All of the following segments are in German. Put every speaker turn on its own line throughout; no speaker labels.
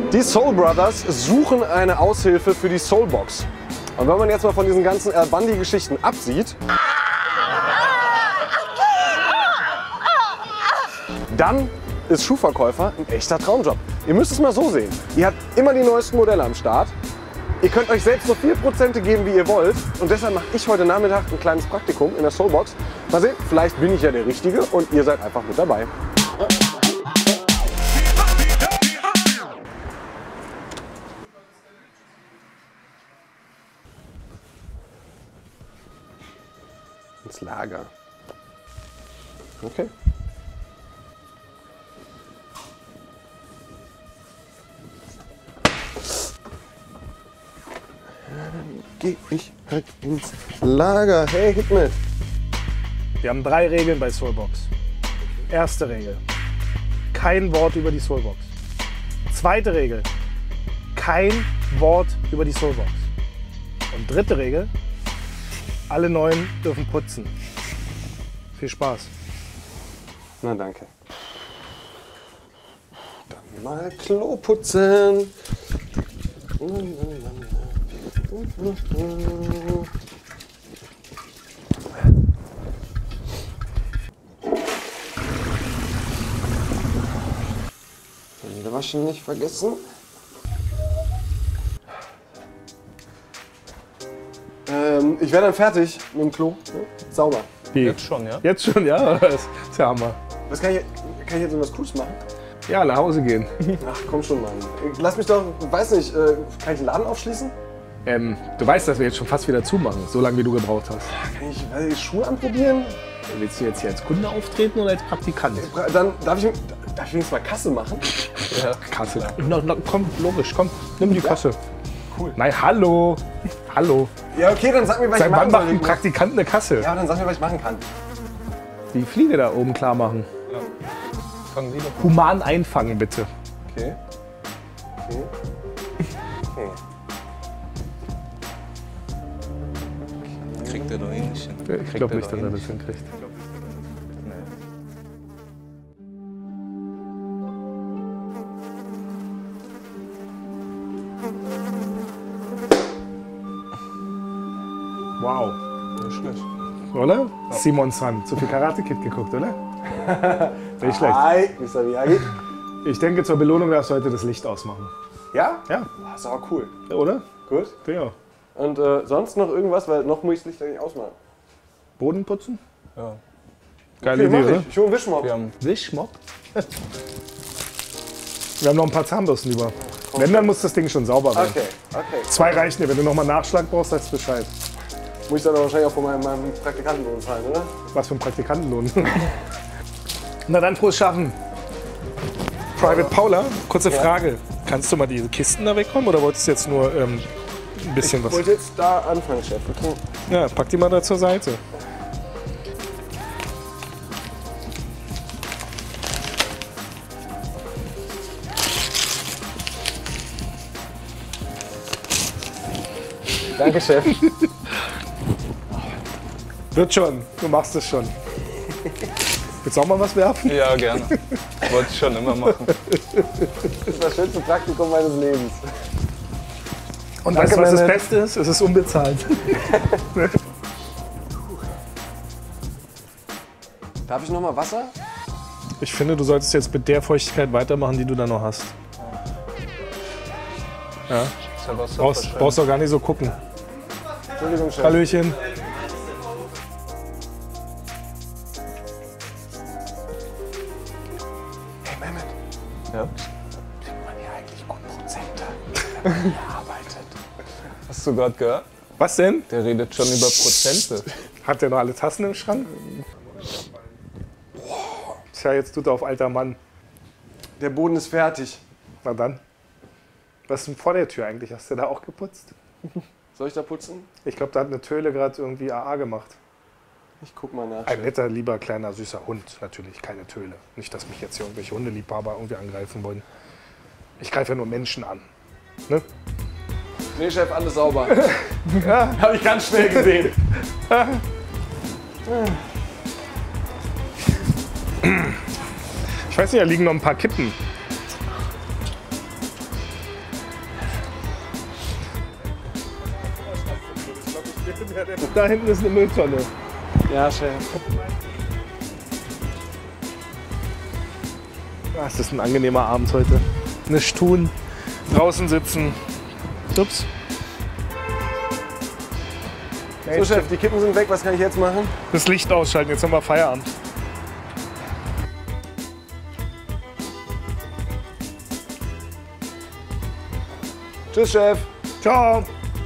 Die Soul Brothers suchen eine Aushilfe für die Soulbox. Und wenn man jetzt mal von diesen ganzen Al Bundy-Geschichten absieht, dann ist Schuhverkäufer ein echter Traumjob. Ihr müsst es mal so sehen. Ihr habt immer die neuesten Modelle am Start. Ihr könnt euch selbst so viel Prozente geben, wie ihr wollt. Und deshalb mache ich heute Nachmittag ein kleines Praktikum in der Soulbox. Mal sehen, vielleicht bin ich ja der Richtige und ihr seid einfach mit dabei. Ins Lager. Okay. Dann gehe ich halt ins Lager. Hey, gib mit.
Wir haben 3 Regeln bei Soulbox. Erste Regel: kein Wort über die Soulbox. Zweite Regel: kein Wort über die Soulbox. Und dritte Regel: alle Neuen dürfen putzen. Viel Spaß.
Na danke. Dann mal Klo putzen. Hände waschen nicht vergessen. Ich wäre dann fertig mit dem Klo. Sauber.
Wie?
Jetzt schon, ja?
Jetzt schon, ja? Das ist ja Hammer.
Was kann ich jetzt irgendwas Cooles machen?
Ja, nach Hause gehen.
Ach komm schon, Mann. Lass mich doch, weiß nicht, kann ich den Laden aufschließen?
Du weißt, dass wir jetzt schon fast wieder zumachen, so lange wie du gebraucht hast.
Kann ich Schuhe anprobieren?
Willst du jetzt hier als Kunde auftreten oder als Praktikant?
Dann darf ich wenigstens mal Kasse machen?
Ja. Kasse. Na, komm, logisch, komm, nimm die Kasse. Cool. Nein, hallo. Hallo.
Ja, okay, dann sag mir, was ich
Seit
machen
wann
soll.
macht ein Praktikant eine Kasse?
Ja, dann sag mir, was ich machen kann.
Die Fliege da oben klar machen.
Ja. Fangen Sie doch.
Human einfangen, bitte.
Okay. Okay. Okay.
Kriegt er doch eh nicht hin.
Ich glaube nicht, dass er das hinkriegt.
Nee.
Wow.
Nicht schlecht.
Oder? Ja. Simon San. Zu viel Karate Kid geguckt, oder? Nicht schlecht.
Hi, Mr. Miyagi.
Ich denke, zur Belohnung darfst du heute das Licht ausmachen.
Ja?
Ja.
Das ist aber cool.
Oder?
Gut.
Ja.
Und sonst noch irgendwas, weil noch muss ich das Licht eigentlich ausmachen.
Boden putzen?
Ja.
Geile
Okay,
Idee,
mach
oder?
ich. Ich hole einen Wischmopp.
Wir haben
Wischmopp? Wir haben noch ein paar Zahnbürsten über. Wenn, dann muss das Ding schon sauber werden.
Okay, okay.
2 reichen dir. Wenn du nochmal Nachschlag brauchst, sagst du Bescheid.
Muss ich dann aber wahrscheinlich auch von meinem Praktikantenlohn zahlen, oder?
Was für ein Praktikantenlohn. Na dann, frohes Schaffen. Private Paula, kurze Frage. Kannst du mal diese Kisten da wegkommen oder wolltest du jetzt nur ein bisschen
Ich
was?
wollte jetzt da anfangen, Chef. Okay.
Ja, pack die mal da zur Seite.
Danke, Chef.
Wird schon, du machst es schon. Willst du auch mal was werfen?
Ja, gerne. Wollte ich schon immer machen.
Das ist das schönste Praktikum meines Lebens.
Und
Danke,
weißt du, was das
Mehmet.
Beste ist? Es ist unbezahlt.
Darf ich noch mal Wasser?
Ich finde, du solltest jetzt mit der Feuchtigkeit weitermachen, die du da noch hast. Ja.
Ist ja was
Brauchst doch gar nicht so gucken.
Entschuldigung, Chef.
Hallöchen.
Hey, Mehmet.
Ja?
Kriegt man hier eigentlich gut Prozente, wenn man hier arbeitet?
Hast du gerade gehört?
Was denn?
Der redet schon über Prozente.
Hat der noch alle Tassen im Schrank? Tja, jetzt tut er auf alter Mann.
Der Boden ist fertig.
Na dann. Was ist denn vor der Tür eigentlich? Hast du da auch geputzt?
Soll ich da putzen?
Ich glaube, da hat eine Töle gerade irgendwie AA gemacht.
Ich guck mal nach.
Ein netter, lieber, kleiner, süßer Hund. Natürlich, keine Töle. Nicht, dass mich jetzt hier irgendwelche Hundeliebhaber irgendwie angreifen wollen. Ich greife ja nur Menschen an. Ne?
Nee, Chef, alles sauber. Ja, habe ich ganz schnell gesehen.
Ich weiß nicht, da liegen noch ein paar Kippen. Da hinten ist eine Mülltonne.
Ja, Chef.
Ah, es ist ein angenehmer Abend heute. Nichts tun, draußen sitzen. Ups.
So, Chef, die Kippen sind weg. Was kann ich jetzt machen?
Das Licht ausschalten, jetzt haben wir Feierabend.
Tschüss, Chef.
Ciao.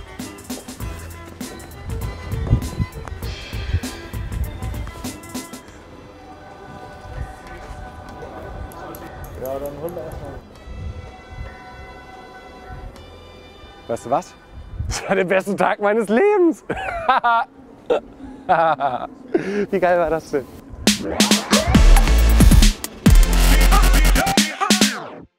Ja, dann holen wir erstmal.
Weißt du was? Das war der beste Tag meines Lebens. Wie geil war das denn?